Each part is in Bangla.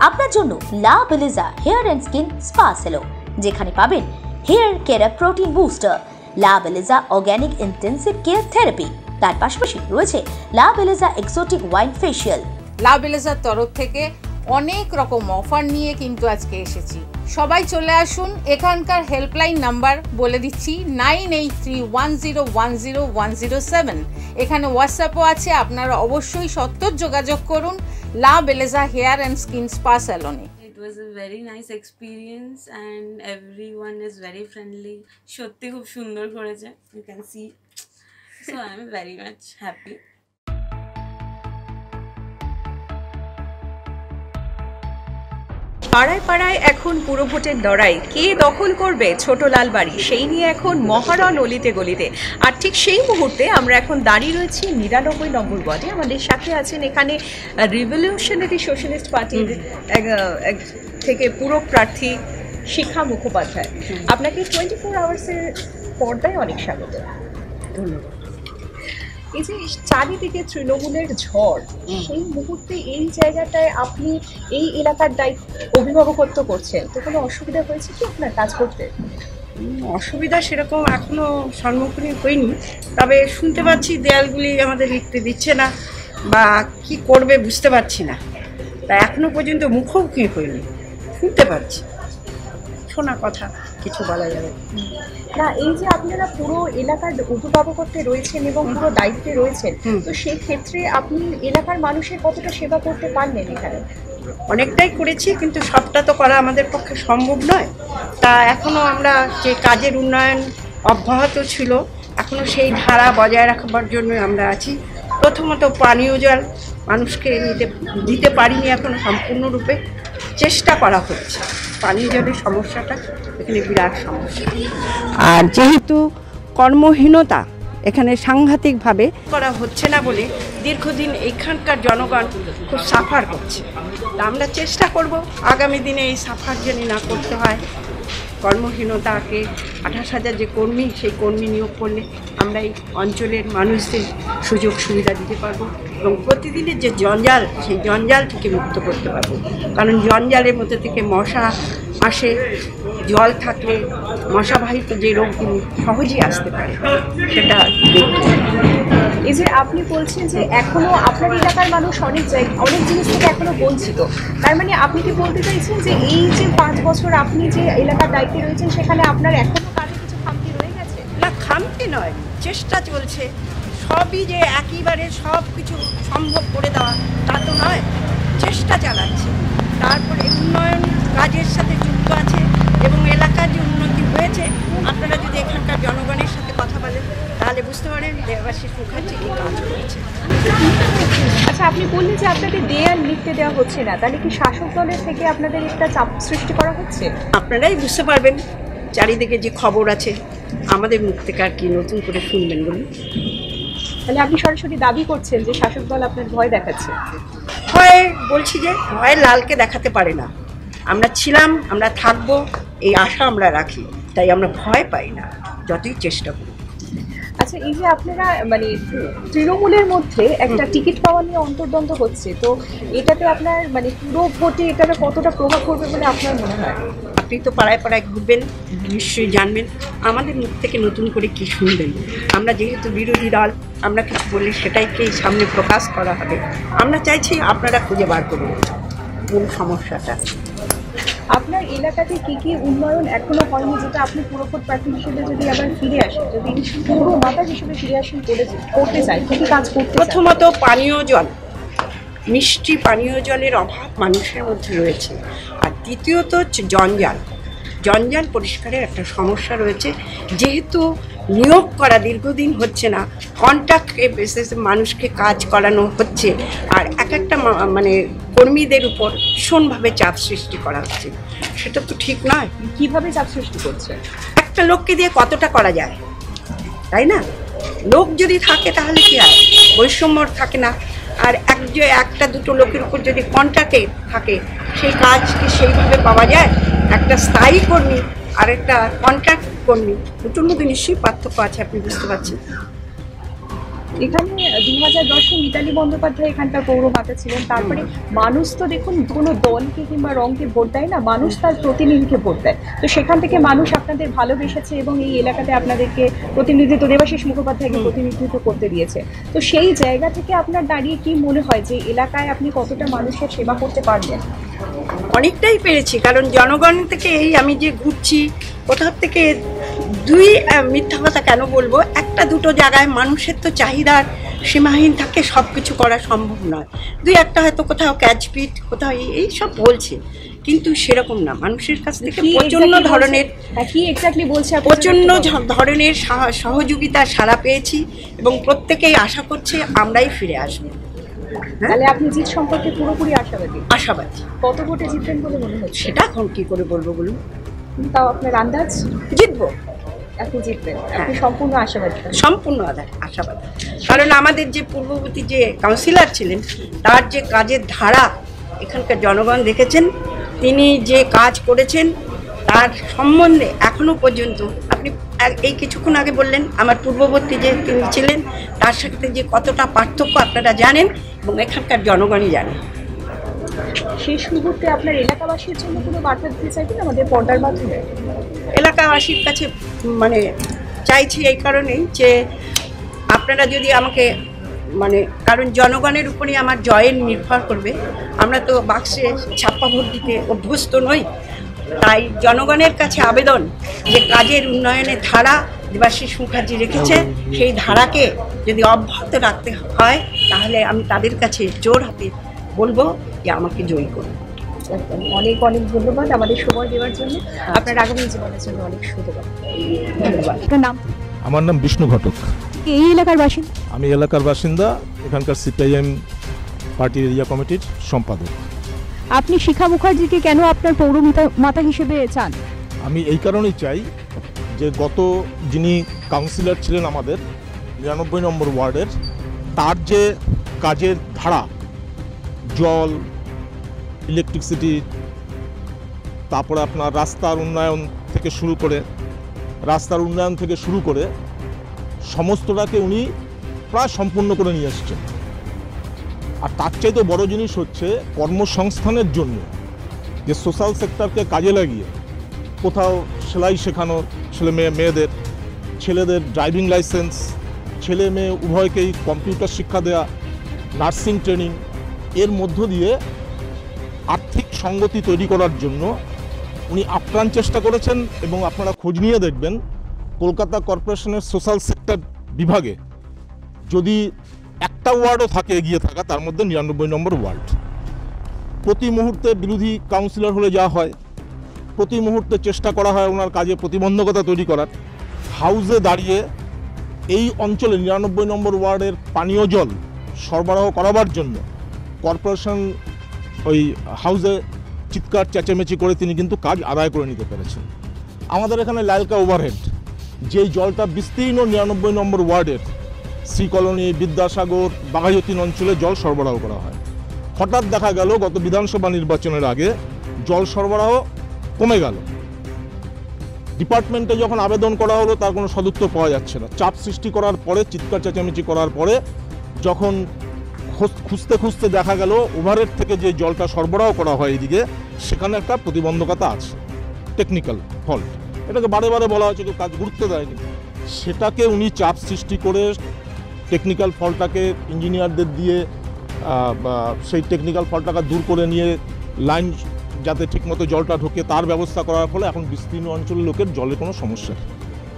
আপনার জন্য La Beliza hair and skin spa salon, যেখানে পাবেন hair care protein booster, La Beliza organic intensive care therapy, তার পাশাপাশি রয়েছে লা বেলিজা এক্সোটিক ওয়াইন ফেশিয়াল। লা বেলিজার তরফ থেকে অনেক রকম অফার নিয়ে কিন্তু আজকে এসেছি। সবাই চলে আসুন। এখানকার হেল্পলাইন নাম্বার বলে দিচ্ছি 9831010107। এখানে হোয়াটসঅ্যাপও আছে, আপনারা অবশ্যই সত্তর যোগাযোগ করুন La Beliza hair and skin spa স্যালনে। It was a very nice experience and everyone is very friendly. সত্যি খুব সুন্দর করেছে, you can see, so I am very much happy. পাড়ায় পাড়ায় এখন পুরো ভোটের লড়াই, কে দখল করবে ছোট লাল বাড়ি, সেই নিয়ে এখন মহারণ অলিতে গলিতে। আর ঠিক সেই মুহূর্তে আমরা এখন দাঁড়িয়ে রয়েছি 99 নম্বর ওয়ার্ডে। আমাদের সাথে আছেন এখানে রিভলিউশনারি সোশ্যালিস্ট পার্টির থেকে পুরো প্রার্থী শিখা মুখোপাধ্যায়। আপনাকে 24 আওয়ার্সের পর্দায় অনেক স্বাগত। ধন্যবাদ। এই যে চারিদিকে তৃণমূলের ঝড়, সেই মুহূর্তে এই জায়গাটায় আপনি এই এলাকার অভিভাবকত্ব করছেন, তো কোনো অসুবিধা হয়েছে কি আপনার কাজ করতে? অসুবিধা সেরকম এখনো সম্মুখীন হইনি, তবে শুনতে পাচ্ছি দেয়ালগুলি আমাদের লিখতে দিচ্ছে না বা কি করবে বুঝতে পারছি না, তা এখনো পর্যন্ত মুখোমুখি হইনি, শুনতে পাচ্ছি, শোনা কথা, কিছু বলা যাবে না। এই যে আপনারা পুরো এলাকার অভিভাবকত্বে রয়েছেন এবং পুরো দায়িত্বে রয়েছেন, তো সেই ক্ষেত্রে আপনি এলাকার মানুষের কতটা সেবা করতে পারলেন এখানে? অনেকটাই করেছি, কিন্তু সবটা তো করা আমাদের পক্ষে সম্ভব নয়। তা এখনও আমরা যে কাজের উন্নয়ন অব্যাহত ছিল, এখনও সেই ধারা বজায় রাখবার জন্য আমরা আছি। প্রথমত পানীয় জল মানুষকে দিতে পারিনি এখনও সম্পূর্ণরূপে, চেষ্টা করা হচ্ছে। পানীয় জলের সমস্যাটা এখানে বিরাট সমস্যা, আর যেহেতু কর্মহীনতা এখানে সাংঘাতিকভাবে করা হচ্ছে না বলে দীর্ঘদিন এখানকার জনগণ খুব সাফার করছে। তা আমরা চেষ্টা করব আগামী দিনে এই সাফার যেন না করতে হয়। কর্মহীনতাকে 28,000 যে কর্মী, সেই কর্মী নিয়োগ করলে আমরা এই অঞ্চলের মানুষদের সুযোগ সুবিধা দিতে পারবো এবং প্রতিদিনের যে জঞ্জাল, সেই জঞ্জাল থেকে মুক্ত করতে পারবো। কারণ জঞ্জালের মধ্যে থেকে মশা আসে, জল থাকলে মশাবাহিত যে রোগগুলি সহজেই আসতে পারে, সেটা এই যে আপনি বলছেন যে এখনো আপনার এলাকার মানুষ অনেক জিনিস থেকে এখনো বঞ্চিত, তার মানে আপনি কি বলতে চাইছেন যে এই যে 5 বছর আপনি যে এলাকার দায়িত্বে রয়েছেন, সেখানে আপনার এখনো কাজে কিছু খামতি রয়ে গেছে? না, খামতি নয়, চেষ্টা চলছে। সবই যে একইবারে সব কিছু সম্ভব করে দেওয়া তা তো নয়, চেষ্টা চালাচ্ছে। তারপরে উন্নয়ন কাজের সাথে যুক্ত আছে এবং এলাকার যে উন্নতি হয়েছে, আপনারা যদি এখানকার জনগণের সাথে কথা বলেন তাহলে বুঝতে পারেন দেবাশিস মুখার্জি কি কাজ করেছে। আচ্ছা, আপনি বললেন যে আপনাদের দেয়াল লিখতে দেওয়া হচ্ছে না, তাহলে কি শাসক দলের থেকে আপনাদের একটা চাপ সৃষ্টি করা হচ্ছে? আপনারাই বুঝতে পারবেন, চারিদিকে যে খবর আছে, আমাদের মুখ থেকে আর কি নতুন করে শুনবেন বলুন? তাহলে আপনি সরাসরি দাবি করছেন যে শাসক দল আপনার ভয় দেখাচ্ছে? ভয় বলছি যে ভয় লালকে দেখাতে পারে না। আমরা ছিলাম, আমরা থাকবো, এই আশা আমরা রাখি, তাই আমরা ভয় পাই না, যতই চেষ্টা করি। আচ্ছা, এই যে আপনারা মানে তৃণমূলের মধ্যে একটা টিকিট পাওয়া নিয়ে অন্তর্দ্বন্দ্ব হচ্ছে, তো এটাতে আপনার মানে পুরো ভোটে এটাতে কতটা প্রভাব পড়বে বলে আপনার মনে হয়? আপনি তো পাড়ায় পাড়ায় ঘুরবেন, নিশ্চয়ই জানবেন আমাদের মুখ থেকে নতুন করে কি শুনবেন। আমরা যেহেতু বিরোধী দল, আমরা কিছু বললে সেটাইকেই সামনে প্রকাশ করা হবে। আমরা চাইছি আপনারা খুঁজে বার করুন কোন সমস্যাটা। আপনার এলাকাতে কি কি উন্নয়ন এখনো হয়নি, যেটা আপনি পুরোপুর প্রার্থী হিসেবে যদি আবার ফিরে আসেন, যদি পুরো মাতা হিসেবে ফিরে আসেন করতে চাই, কি কি কাজ করতে? প্রথমত পানীয় জল, মিষ্টি পানীয় জলের অভাব মানুষের মধ্যে রয়েছে। আর দ্বিতীয়ত হচ্ছে জঞ্জাল পরিষ্কারের একটা সমস্যা রয়েছে। যেহেতু নিয়োগ করা দীর্ঘদিন হচ্ছে না, কন্ট্রাক্ট বেসিসে মানুষকে কাজ করানো হচ্ছে, আর একটা মানে কর্মীদের উপর ভীষণভাবে চাপ সৃষ্টি করা হচ্ছে, সেটা তো ঠিক নয়। কিভাবে চাপ সৃষ্টি করছে? একটা লোককে দিয়ে কতটা করা যায়, তাই না? লোক যদি থাকে তাহলে কি হয়, বৈষম্য থাকে না। আর একটা দুটো লোকের উপর যদি কন্ট্রাক্টে থাকে, সেই কাজ কি সেইভাবে পাওয়া যায়? একটা স্থায়ী কর্মী আর একটা কন্ট্রাক্ট কর্মী, দুটোর মধ্যে নিশ্চয়ই পার্থক্য আছে, আপনি বুঝতে পারছেন। এখানে 2010-এ মিতালি বন্দ্যোপাধ্যায় এখানকার পৌরমাতা ছিলেন। তারপরে মানুষ তো দেখুন কোনো দলকে কিংবা রঙকে ভোট দেয় না, মানুষ তার প্রতিনিধিকে ভোট দেয়। তো সেখান থেকে মানুষ আপনাদের ভালোবেসেছে এবং এই এলাকাতে আপনাদেরকে প্রতিনিধিত্ব, দেবাশিস মুখোপাধ্যায়কে প্রতিনিধিত্ব করতে দিয়েছে। তো সেই জায়গা থেকে আপনার দাঁড়িয়ে কি মনে হয় যে এলাকায় আপনি কতটা মানুষের সেবা করতে পারবেন? অনেকটাই পেরেছি, কারণ জনগণ থেকে এই আমি যে ঘুরছি কোথাও থেকে মিথ্যা কথা কেন বলবো, একটা দুটো জায়গায় মানুষের তো চাহিদার সীমাহীন থাকে, সব কিছু করা সম্ভব নয়। একটা হয়তো কোথাও ক্যাচপিট, কোথাও এই সব বলছে, কিন্তু সেরকম না। মানুষের কাছ থেকে প্রচণ্ড ধরনের প্রচণ্ড ধরনের সহযোগিতা সাড়া পেয়েছি এবং প্রত্যেকেই আশা করছে আমরাই ফিরে আসবো। তাহলে আপনি জিত সম্পর্কে পুরোপুরি আশাবাদী? আশাবাদী। কত ভোটে জিতবেন বলে মনে হচ্ছে? সেটা এখন কি করে বলবো বলুন। তাও আপনার আন্দাজ? জিতবো। আপনি জিতবেন, আপনি সম্পূর্ণ আশাবাদী? সম্পূর্ণ আশাবাদী, কারণ আমাদের যে পূর্ববর্তী যে কাউন্সিলর ছিলেন তার যে কাজের ধারা এখানকার জনগণ দেখেছেন, তিনি যে কাজ করেছেন তার সম্বন্ধে এখনো পর্যন্ত আপনি এই কিছুক্ষণ আগে বললেন আমার পূর্ববর্তী যে তিনি ছিলেন তার সাথে যে কতটা পার্থক্য আপনারা জানেন এবং এখানকার জনগণই জানেন। শেষ মুহূর্তে আপনার এলাকাবাসীর জন্য কোনো বার্তা দিতে চাইবেন আমাদের পর্দার মাধ্যমে? এলাকাবাসীর কাছে মানে চাইছি এই কারণেই যে আপনারা যদি আমাকে কারণ জনগণের উপরই আমার জয়ের নির্ভর করবে। আমরা তো বাক্সে ছাপ্পা ভোট দিতে অভ্যস্ত নই, তাই জনগণের কাছে আবেদন যে কাজের উন্নয়নের ধারা দেবাশিস মুখার্জি রেখেছে, সেই ধারাকে যদি অব্যাহত রাখতে হয় তাহলে আমি তাদের কাছে জোর হাতে বলবো যে আমাকে জয়ী করুন। অনেক অনেক ধন্যবাদ আমাদের সময় দেওয়ার জন্য। আপনার আগামী জীবনের জন্য অনেক ধন্যবাদ। আপনার নাম? আমার নাম বিষ্ণু ঘটক। এই এলাকার বাসিন্দা? আমি এলাকার বাসিন্দা, এখানকার সিপিআইএম পার্টি এরিয়া কমিটির সম্পাদক। আপনি শিখা মুখার্জিকে কেন আপনার পৌরমাতা হিসেবে চান? আমি এই কারণেই চাই যে যিনি কাউন্সিলর ছিলেন আমাদের 99 নম্বর ওয়ার্ডের, তার যে কাজের ধারা, জল, ইলেকট্রিসিটি, তারপরে আপনার রাস্তার উন্নয়ন থেকে শুরু করে সমস্তটাকে উনি প্রায় সম্পূর্ণ করে নিয়ে এসছেন। আর তার চাইতে বড় জিনিস হচ্ছে কর্মসংস্থানের জন্য যে সোশ্যাল সেক্টরকে কাজে লাগিয়ে কোথাও সেলাই শেখানো মেয়েদের, ছেলেদের ড্রাইভিং লাইসেন্স, ছেলে মেয়ে উভয়কেই কম্পিউটার শিক্ষা দেওয়া, নার্সিং ট্রেনিং, এর মধ্য দিয়ে আর্থিক সঙ্গতি তৈরি করার জন্য উনি আপ্রাণ চেষ্টা করেছেন। এবং আপনারা খোঁজ নিয়ে দেখবেন কলকাতা কর্পোরেশনের সোশ্যাল সেক্টর বিভাগে যদি একটা ওয়ার্ডও থাকে এগিয়ে থাকা, তার মধ্যে 99 নম্বর ওয়ার্ড। প্রতি মুহূর্তে বিরোধী কাউন্সিলর হলে যা হয়, প্রতি মুহূর্তে চেষ্টা করা হয় ওনার কাজে প্রতিবন্ধকতা তৈরি করার। হাউসে দাঁড়িয়ে এই অঞ্চলে 99 নম্বর ওয়ার্ডের পানীয় জল সরবরাহ করাবার জন্য কর্পোরেশন ওই হাউসে চিৎকার চেঁচামেচি করে তিনি কিন্তু কাজ আদায় করে নিতে পেরেছেন। আমাদের এখানে লালকা ওভারহেড, যেই জলটা বিস্তীর্ণ 99 নম্বর ওয়ার্ডের শ্রী কলোনি, বিদ্যাসাগর, বাঘাযতীন অঞ্চলে জল সরবরাহ করা হয়। হঠাৎ দেখা গেল গত বিধানসভা নির্বাচনের আগে জল সরবরাহ কমে গেল। ডিপার্টমেন্টে যখন আবেদন করা হলো তার কোনো সদুত্তর পাওয়া যাচ্ছে না। চাপ সৃষ্টি করার পরে, চিৎকার চেঁচামেচি করার পরে যখন খুঁজতে দেখা গেল ওভারহেড থেকে যে জলটা সরবরাহ করা হয় এদিকে, সেখানে একটা প্রতিবন্ধকতা আছে, টেকনিক্যাল ফল্ট। এটাকে বারে বলা হয়েছে, কেউ কাজ গুরুত্ব দেয়নি। সেটাকে উনি চাপ সৃষ্টি করে টেকনিক্যাল ফল্টটাকে ইঞ্জিনিয়ারদের দিয়ে সেই টেকনিক্যাল ফল্টটাকে দূর করে নিয়ে লাইন যাতে ঠিকমতো জলটা ঢোকে তার ব্যবস্থা করার ফলে এখন বিস্তীর্ণ অঞ্চলের লোকের জলের কোনো সমস্যা নেই।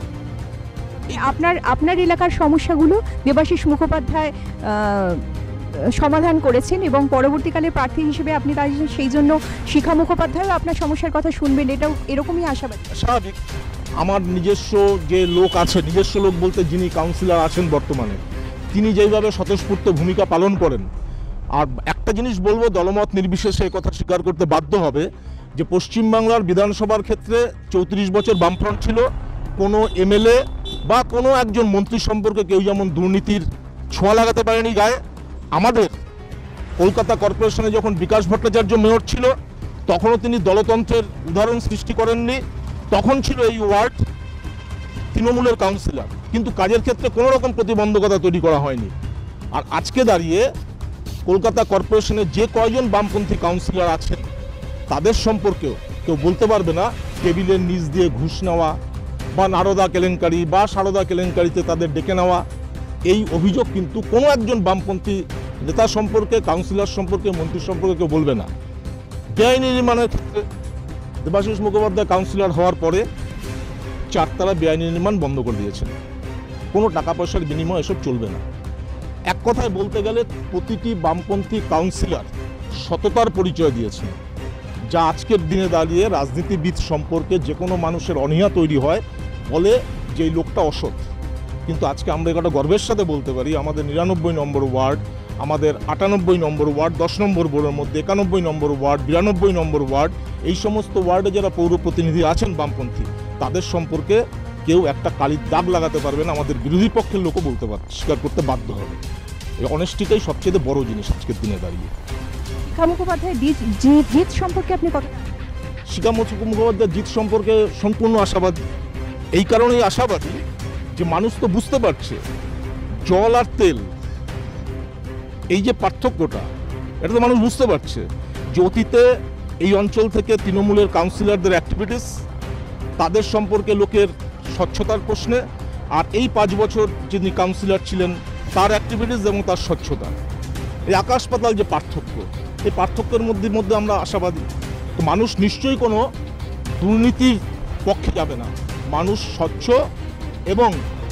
আপনার এলাকার সমস্যাগুলো দেবাশিস মুখোপাধ্যায় সমাধান করেছেন এবং পরবর্তীকালে প্রার্থী হিসেবে আপনি তাই সেই জন্য শিখা মুখোপাধ্যায়ও আপনার সমস্যার কথা শুনবেন, এটাও এরকমই আশাবাদী? স্বাভাবিক। আমার নিজস্ব যে লোক আছে, নিজস্ব লোক বলতে যিনি কাউন্সিলর আছেন বর্তমানে, তিনি যেইভাবে স্বতঃস্ফূর্ত ভূমিকা পালন করেন। আর একটা জিনিস বলবো, দলমত নির্বিশেষে কথা স্বীকার করতে বাধ্য হবে যে পশ্চিমবাংলার বিধানসভার ক্ষেত্রে 34 বছর বামফ্রন্ট ছিল। কোনো এমএলএ বা কোনো একজন মন্ত্রী সম্পর্কে কেউ যেমন দুর্নীতির ছোঁয়া লাগাতে পারেনি গায়ে। আমাদের কলকাতা কর্পোরেশনে যখন বিকাশ ভট্টাচার্য মেয়র ছিল তখনও তিনি দলতন্ত্রের উদাহরণ সৃষ্টি করেননি। তখন ছিল এই ওয়ার্ড তৃণমূলের কাউন্সিলর। কিন্তু কাজের ক্ষেত্রে কোনো রকম প্রতিবন্ধকতা তৈরি করা হয়নি। আর আজকে দাঁড়িয়ে কলকাতা কর্পোরেশনের যে কয়জন বামপন্থী কাউন্সিলর আছেন তাদের সম্পর্কেও কেউ বলতে পারবে না টেবিলের নিচ দিয়ে ঘুষ নেওয়া বা নারদা কেলেঙ্কারি বা সারদা কেলেঙ্কারিতে তাদের ডেকে নেওয়া, এই অভিযোগ কিন্তু কোনো একজন বামপন্থী নেতা সম্পর্কে, কাউন্সিলর সম্পর্কে, মন্ত্রী সম্পর্কে কেউ বলবে না। বেআইনি নির্মাণের ক্ষেত্রে দেবাশিস মুখোপাধ্যায় কাউন্সিলর হওয়ার পরে 4 তারা বেআইনি নির্মাণ বন্ধ করে দিয়েছেন। কোনো টাকা পয়সার বিনিময় এসব চলবে না। এক কথায় বলতে গেলে প্রতিটি বামপন্থী কাউন্সিলর সততার পরিচয় দিয়েছেন, যা আজকের দিনে দাঁড়িয়ে রাজনীতিবিদ সম্পর্কে যে কোনো মানুষের অনীহা তৈরি হয়, বলে যে এই লোকটা অসৎ। কিন্তু আজকে আমরা একটা গর্বের সাথে বলতে পারি আমাদের 99 নম্বর ওয়ার্ড, আমাদের 98 নম্বর ওয়ার্ড, 10 নম্বর বোর্ডের মধ্যে 91 নম্বর ওয়ার্ড, 92 নম্বর ওয়ার্ড, এই সমস্ত ওয়ার্ডে যারা পৌর প্রতিনিধি আছেন বামপন্থী, তাদের সম্পর্কে কেউ একটা কালির দাগ লাগাতে পারবে না। আমাদের বিরোধী পক্ষের লোকও বলতে পারে, স্বীকার করতে বাধ্য হবে। এই অনেস্টিটাই সবচেয়ে বড় জিনিস আজকের দিনে দাঁড়িয়ে। শিখা মুখোপাধ্যায়ের জিত সম্পর্কে আপনি কত? শিখা মুখোপাধ্যায়ের জিত সম্পর্কে সম্পূর্ণ আশাবাদী। এই কারণেই আশাবাদী যে মানুষ তো বুঝতে পারছে জল আর তেল এই যে পার্থক্যটা, এটা তো মানুষ বুঝতে পারছে যে অতীতে এই অঞ্চল থেকে তৃণমূলের কাউন্সিলরদের অ্যাক্টিভিটিস, তাদের সম্পর্কে লোকের স্বচ্ছতার প্রশ্নে, আর এই 5 বছর যিনি কাউন্সিলর ছিলেন তার অ্যাক্টিভিটিস এবং তার স্বচ্ছতা, এই আকাশ পাতাল যে পার্থক্য, এই পার্থক্যের মধ্যে আমরা আশাবাদী। তো মানুষ নিশ্চয়ই কোনো দুর্নীতির পক্ষে যাবে না। মানুষ স্বচ্ছ এবং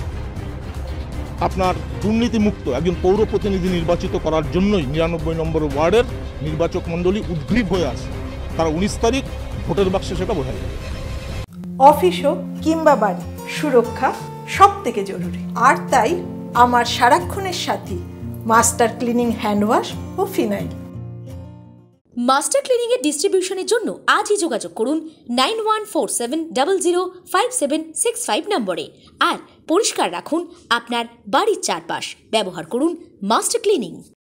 আপনার দুর্নীতিমুক্ত একজন পৌর প্রতিনিধি নির্বাচিত করার জন্যই 99 নম্বর ওয়ার্ডের নির্বাচক মণ্ডলী উদ্গ্রীব হয়ে আছে। তারা 19 তারিখ ভোটের বাক্সে সেটা বোঝা যাবে। অফিস হোক কিংবা বাড়ি, সুরক্ষা সব থেকে জরুরি। আর তাই আমার সারাক্ষণের সাথী মাস্টার ক্লিনিং হ্যান্ডওয়াশ ও ফিনাইল। মাস্টার ক্লিনিং এর ডিস্ট্রিবিউশনের জন্য আজই যোগাযোগ করুন 9147005765 নম্বরে। আর পরিষ্কার রাখুন আপনার বাড়ির চারপাশ। ব্যবহার করুন মাস্টার ক্লিনিং।